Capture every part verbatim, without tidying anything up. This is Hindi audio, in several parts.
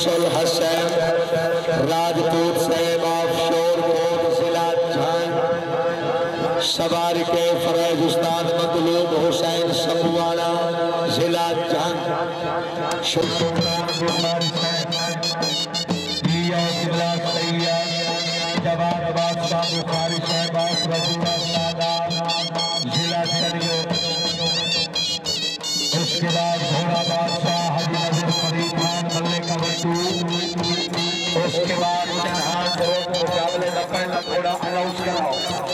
शमसुल हसैन राजपूत साहब ऑफ शोरकोट जिला झांझ। सवार के फरेज उस्ताद मतलूब हुसैन समूवाला जिला झांझ। जवाब बादशाह बुखारी साहब रजूला जिला चलियो। उसके बाद घोड़ा बादशाह हाजी नजर फरीद खान मल्ले का बट्टू। उसके बाद मुकाबले का पहला घोड़ा अनाउंस कराओ।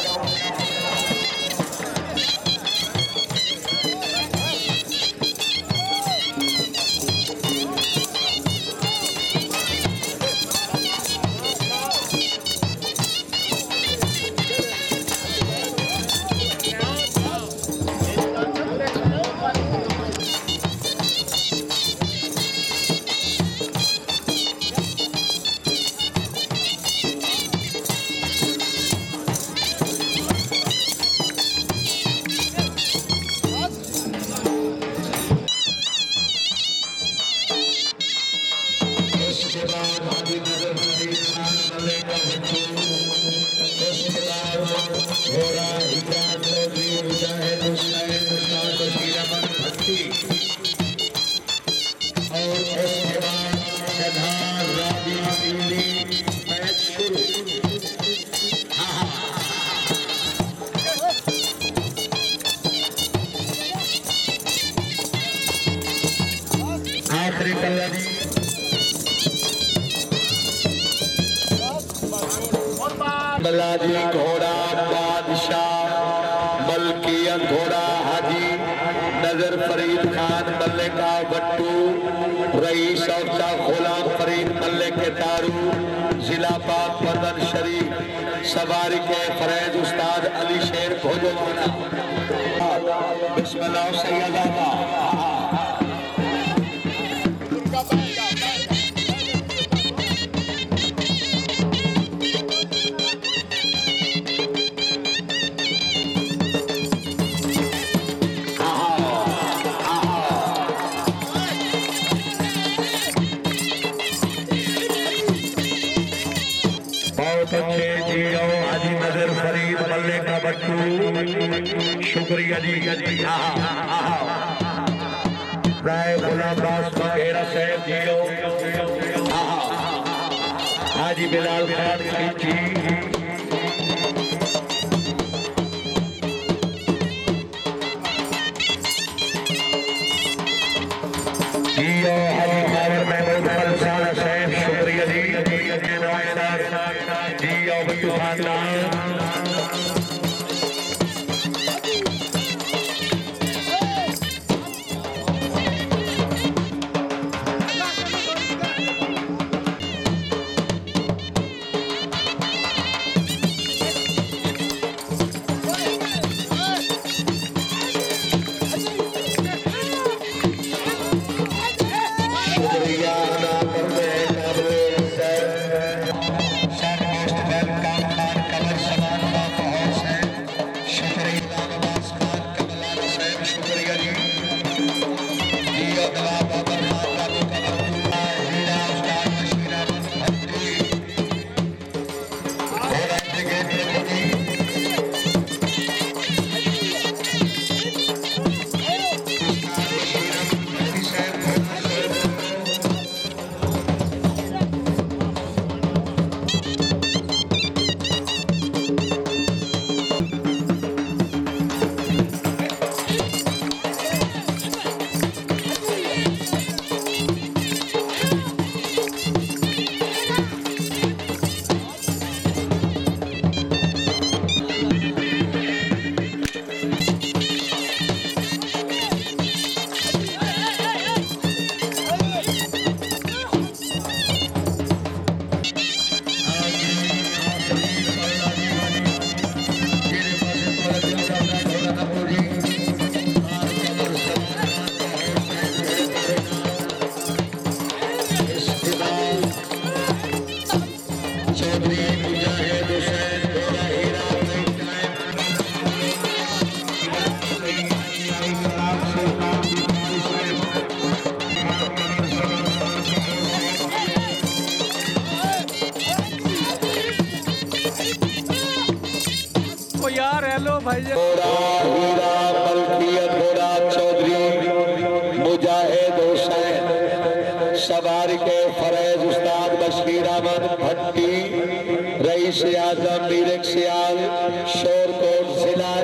बलाजी घोड़ा बादशाह मलकियत घोड़ा हाजी नजर फरीद खान मल्ले का बट्टू। रईस औसा गुलाम फरीद मल्ले के तारू जिला पाक मदन शरीफ। सवारी के फरेज उस्ताद अली शेर भोजवाना। बिस्मिल्लाह सैयदा हाजी नजर फरीद मल्ले का बट्टू। शुक्रिया जी। राय गुलाम बास बघेरा साहब जियो। हाजी बिलाल खान खींची। जियो हाजी खावर महमूद फलसाना साहब शुक्रिया जी। जियो बट्टू खानदान। लो भाई घोड़ा हीरा मलकियत घोड़ा चौधरी मुजाहिद हुसैन सवारी के फरेज उस्ताद बशीर अहमद भट्टी रईस आजम मीरक सियाल शोरकोट जिला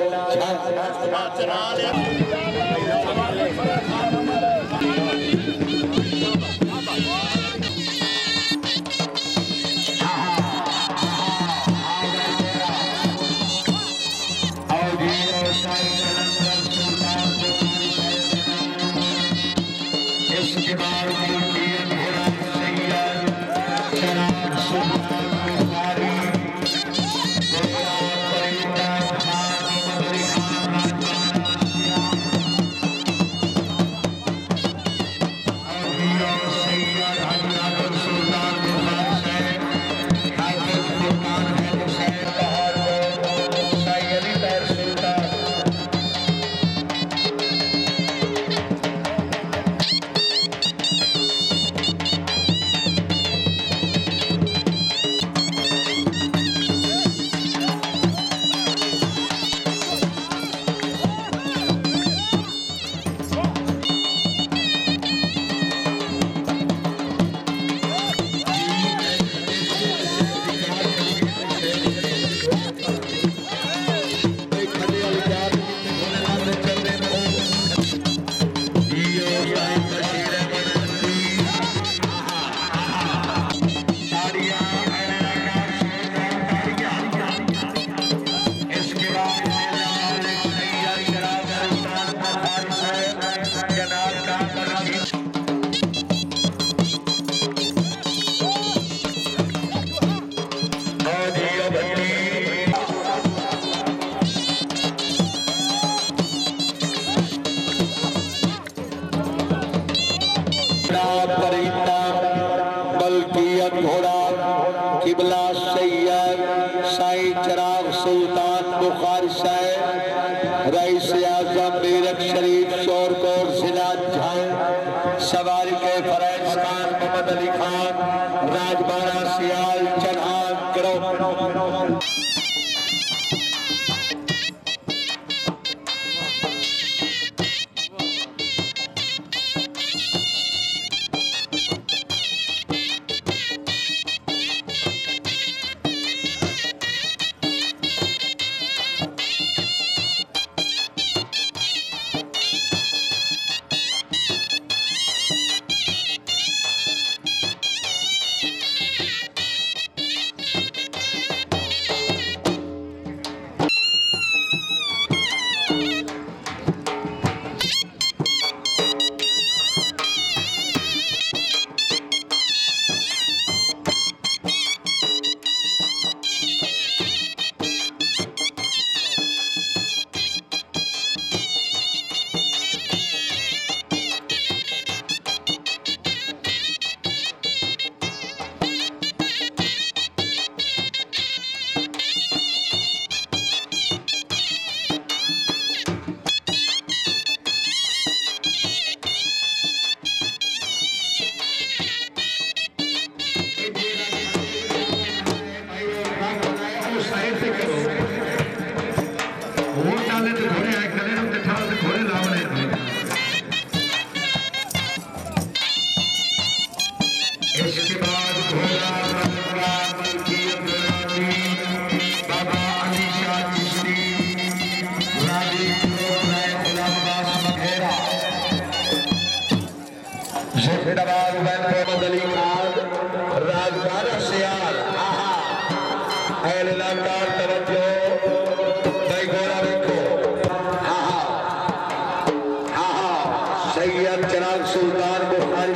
घोड़ा किबला सैयद साईं चिराग सुल्तान बुखारी साहब रईस आजम मीरक शरीफ शोरकोट जिला झांग सवारी के फरेज खान मोहम्मद अली खान राजबारा सियाल चढ़ान गिरो सैयद चिराग सुल्तान बुखारी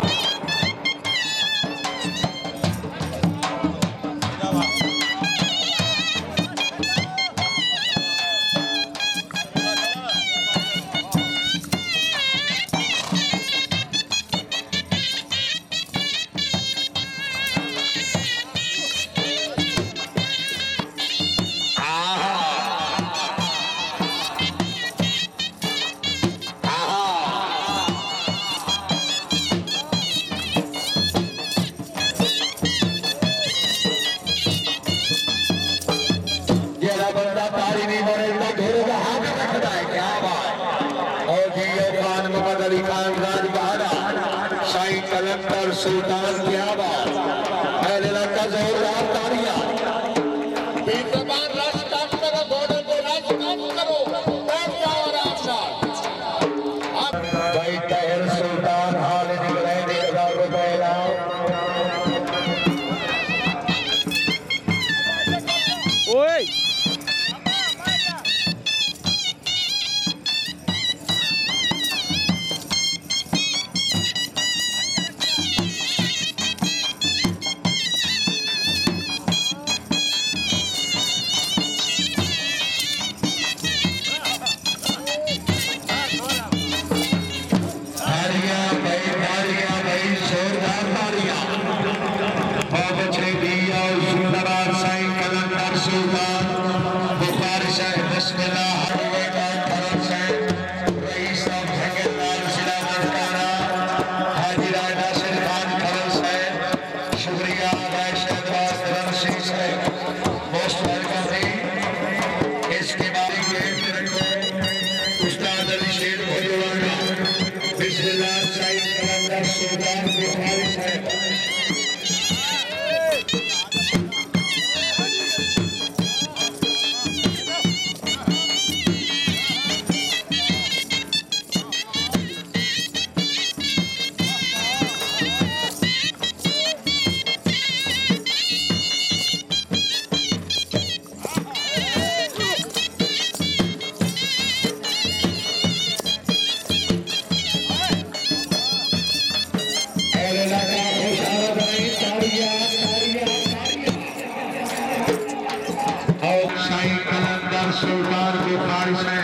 साईं कलंदर सुल्तान की आवाज पहले लड़का जोरदार तालियां बेजबान रश कम करो घोड़े को रश कम करो बैठ जाओ आराम से अब भाई तहर सुल्तान हाल निकले एक हजार रुपए लाओ ओए सुल्तान के फारिस है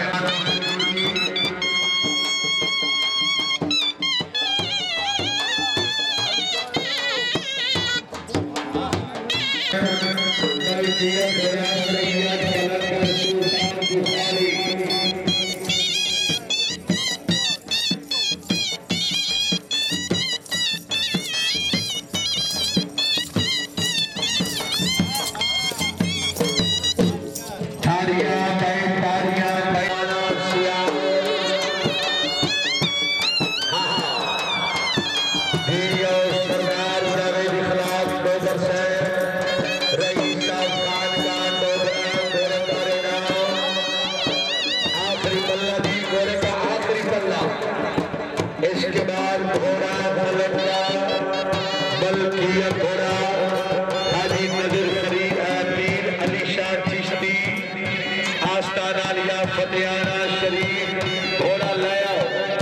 इसके बाद घोड़ा मलंगा बल्किया घोड़ा हाजी नजर फरीद पीर अली शाह चिश्ती आस्ताना लिया फतेहाना शरीफ घोड़ा लाया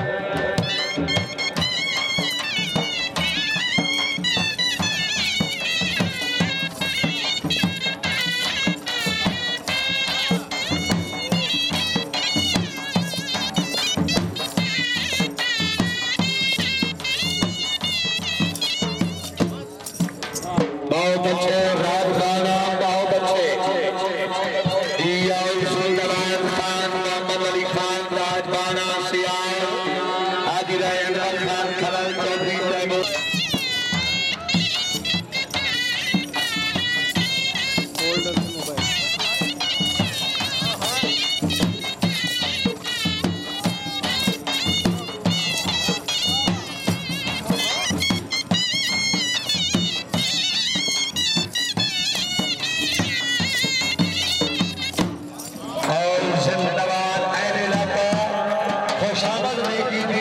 बहुत अच्छे रात गाना बहुत अच्छे सुल्तान खान मोहम्मद अली खान राजबाना सियार हाजी अनवर खान खलल चौधरी तैमूर खुशामद नहीं की